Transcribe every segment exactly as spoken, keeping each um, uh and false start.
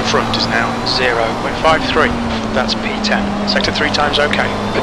front is now zero point five three. That's P ten. Sector three times OK.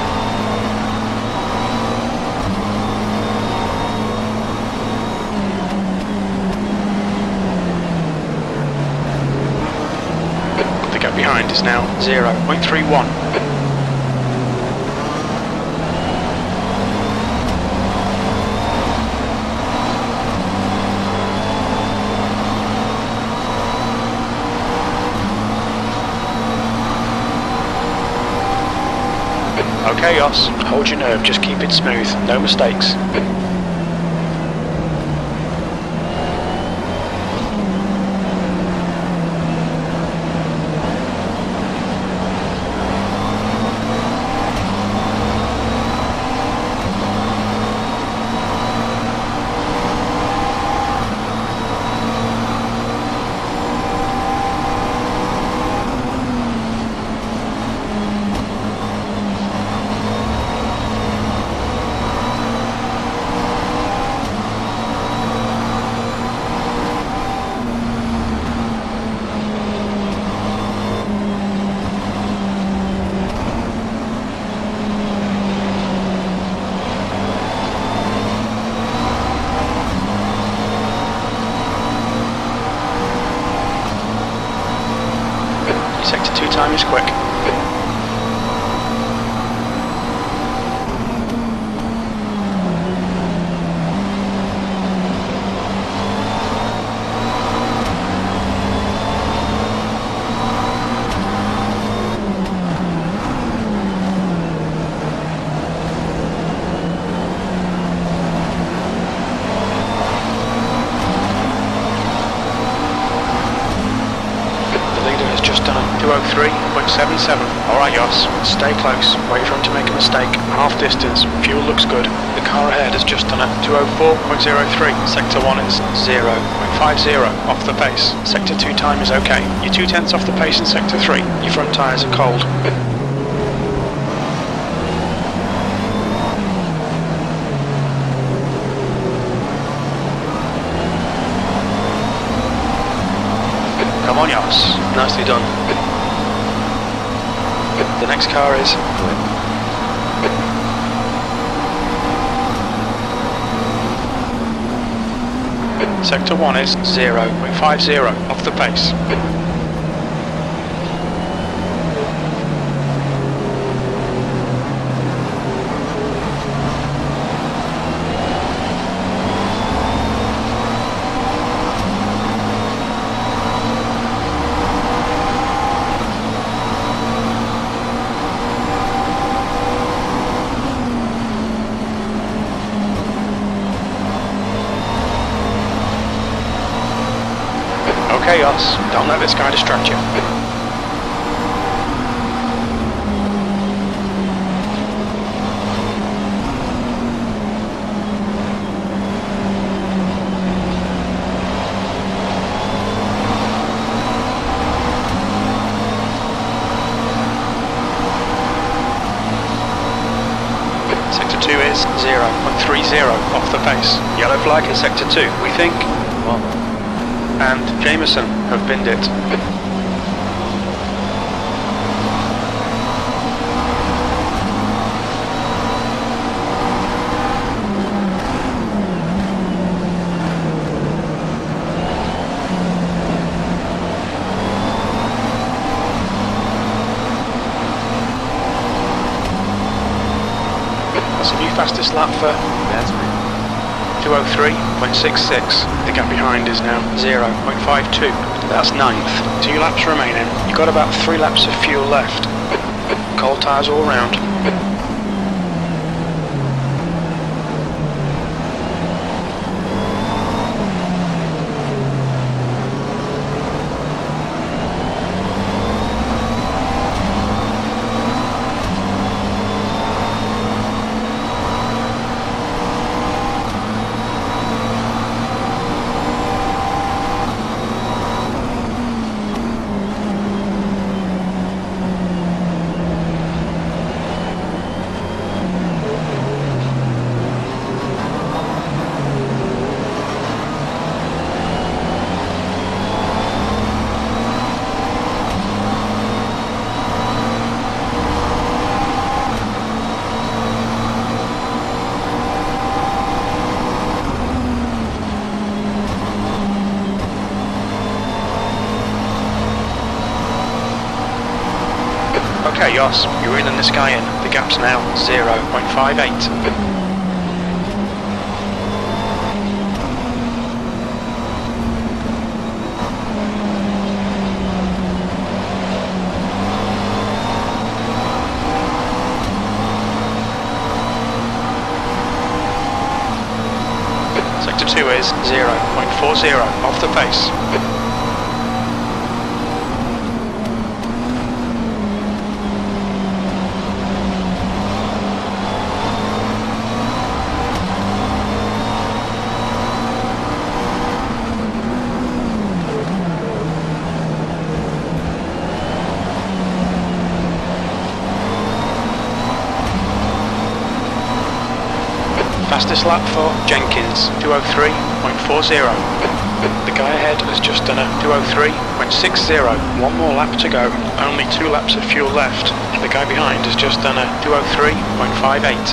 The gap behind is now zero point three one. Okay, Os, hold your nerve, just keep it smooth, no mistakes. Sector two time is quick. two oh three point seven seven. Alright, Jos, stay close, wait for him to make a mistake. Half distance, fuel looks good. The car ahead has just done a two oh four point oh three. Sector one is zero point five zero off the pace. Sector two time is OK. You're two tenths off the pace in Sector three. Your front tyres are cold. Come on, Jos, nicely done. The next car is Sector one is zero point five zero off the pace. Okay, Os, don't let this guy distract you. Sector two is zero point three zero off the pace. Yellow flag in Sector two, we think. Well, and Jameson have binned it. That's a new fastest lap for two oh three point six six. The gap behind is now zero point five two. That's ninth. Two laps remaining. You've got about three laps of fuel left. Cold tyres all round. Okay, Yoss, you're in and this guy in. The gap's now zero point five eight. Sector two is zero point four zero, off the pace. Fastest lap for Jenkins, two oh three point four zero. The guy ahead has just done a two oh three point six zero. One more lap to go. Only two laps of fuel left. The guy behind has just done a two oh three point five eight.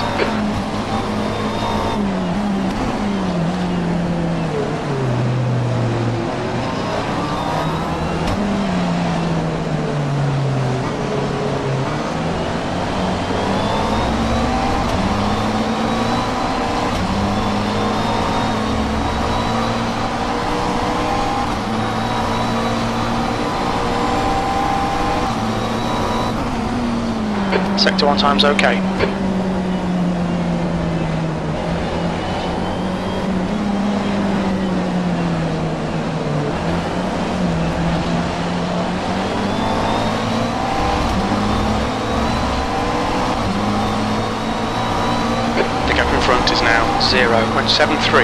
Sector one time's okay. The gap in front is now zero point seven three.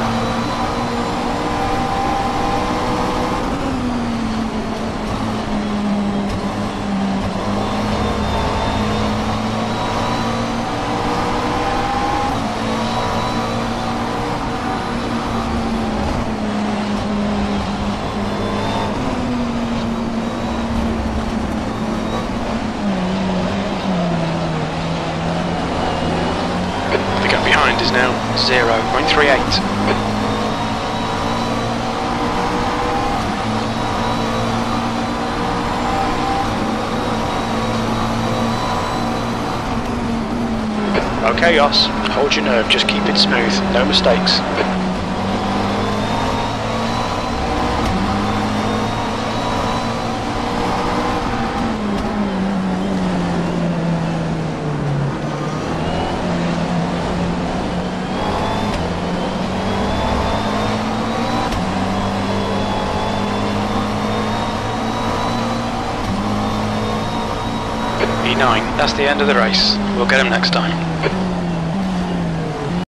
Is now zero point three eight. Okay, Yoss, hold your nerve, just keep it smooth, no mistakes. E nine, that's the end of the race. We'll get him next time.